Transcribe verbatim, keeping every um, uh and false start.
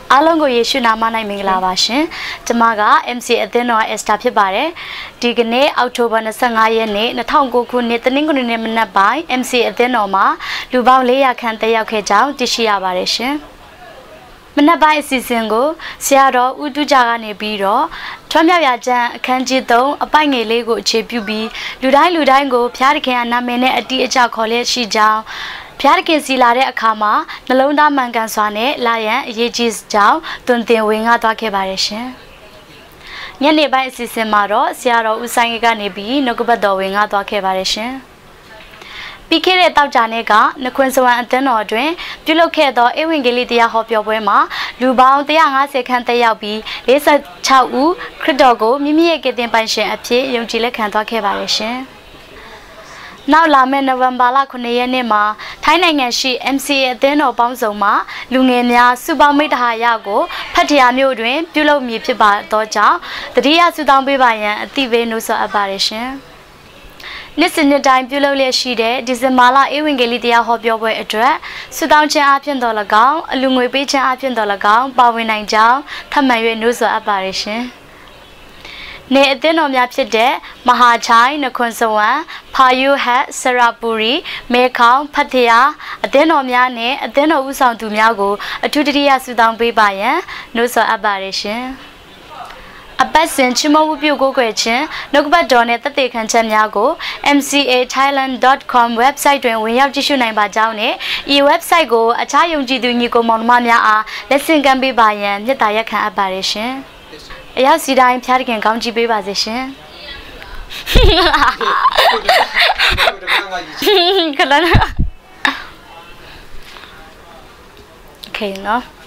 အားလုံးကိုယေရှုနာမ၌မင်္ဂလာပါရှင်။ကျွန်မက M C အသင်းတော် Esther ဖြစ်ပါတယ်။ဒီကနေ့အောက်တိုဘာtwenty-fiveရက်နေ့two thousand nineခုနှစ်တနင်္ဂနွေနေ့မနက်ပိုင်း M C အသင်းတော်မှာလူပေါင်းfour hundredခန့်တက်ရောက်ခဲ့ကြောင်းသိရှိရပါတယ်ရှင်။မနက်ပိုင်းအစီအစဉ်ကိုဆရာတော်ဦးတူကြကနေပြီးတော့ထွန်းမြောက်ရာကျမ်းအခန်းကြီးthreeအပိုက်ငယ်လေးကိုအခြေပြုပြီးလူတိုင်းလူတိုင်းကိုဖျားသခင်အနာမည်နဲ့အတိအကျခေါ်လျက်ရှိကြောင်းဖျားခင်စီလာတဲ့အခါမှာနှလုံးသားမှန်ကန်စွာနဲ့လာရန်အရေးကြီးကြောင်းတွင်တင်ဝင်ငှသွားခဲ့ပါတယ်ရှင်။ညနေပိုင်းအစီအစဉ်မှာတော့ဆရာတော်ဦးဆိုင်ကနေပြီးနှုတ်ကပတ်တော်ဝင်ငှသွားခဲ့ပါတယ်ရှင်။ပြီးခဲ့တဲ့တောက်ကြနေ့ကနခွန်စဝံအသင်းတော်တွင်ပြုလုပ်ခဲ့သောဧဝံဂေလိတရားဟောပြောပွဲမှာလူပေါင်းone hundred fiftyခန့်တက်ရောက်ပြီးforty-sixဦးခရစ်တော်ကိုမိမိရဲ့ကယ်တင်ပိုင်ရှင်အဖြစ်ယုံကြည်လက်ခံသွားခဲ့ပါတယ်ရှင်။နောက်လာမယ့်နိုဝင်ဘာလnineရက်နေ့မှာထိုင်းနိုင်ငံရှိ M C A အသင်းတော်ပေါင်းစုံမှလူငယ်များစုပေါင်းမိတ္တဟာရကိုဖတ်တရားမျိုးတွင်ပြုလုပ်မည်ဖြစ်ပါတော့ကြောင့်တတိယစုတောင်းပေးပါရန်အသိပေးနှိုးဆော်အပ်ပါတယ်ရှင်။နှစ်စဉ်နှစ်တိုင်းပြုလုပ်လျက်ရှိတဲ့ဒီဇင်ဘာလဧဝံဂေလိတရားဟောပြောပွဲအတွက်စုတောင်းခြင်းအပြင်တော်၎င်းအလူငွေပေးခြင်းအပြင်တော်၎င်းပါဝင်နိုင်ကြောင်းထပ်မံ၍နှိုးဆော်အပ်ပါတယ်ရှင်။နေအသင်းတော်များဖြစ်တဲ့မဟာချိုင်းနခွန်စဝံဖာယုဟတ်စရပူရီမေခေါင်ဖတ်တရားအသင်းတော်များနဲ့အသင်းတော်ဦးဆောင်သူများကိုအထူးတတိယဆုတောင်းပေးပါရန်နှိုးဆော်အပ်ပါတယ်ရှင်။အပတ်စဉ်ချီးမွမ်းမှုပြုကိုးကွယ်ခြင်းနှုတ်ကပတ်တော်နဲ့သက်သေခံချက်များကို m c a thailand dot com website တွင်ဝင်ရောက်ကြည့်ရှုနိုင်ပါကြောင်းနဲ့ဤ website ကိုအခြားယုံကြည်သူညီကိုမောင်နှမများအားလက်ဆင့်ကမ်းပေးပါရန်မြတ်တာရက်ခံအပ်ပါတယ်ရှင်။အရောက်စီတိုင်းဖျားခင်ကောင်းချီးပေးပါစေရှင်ခလနာโอเคเนาะ